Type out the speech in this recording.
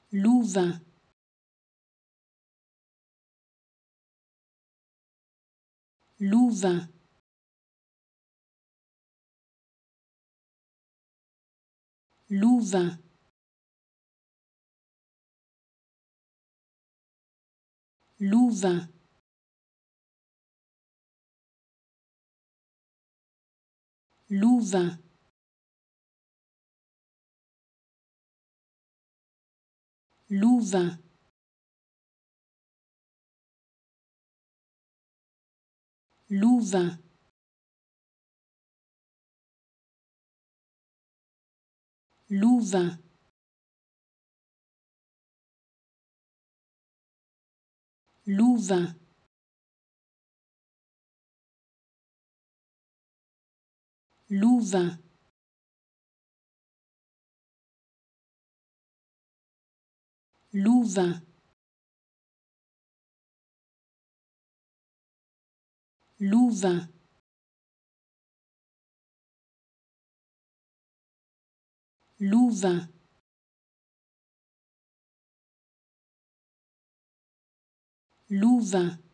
Louvain, Louvain, Louvain, Louvain, Louvain, Louvain, Louvain, Louvain, Louvain, Louvain, Louvain, Louvain, Louvain, Louvain,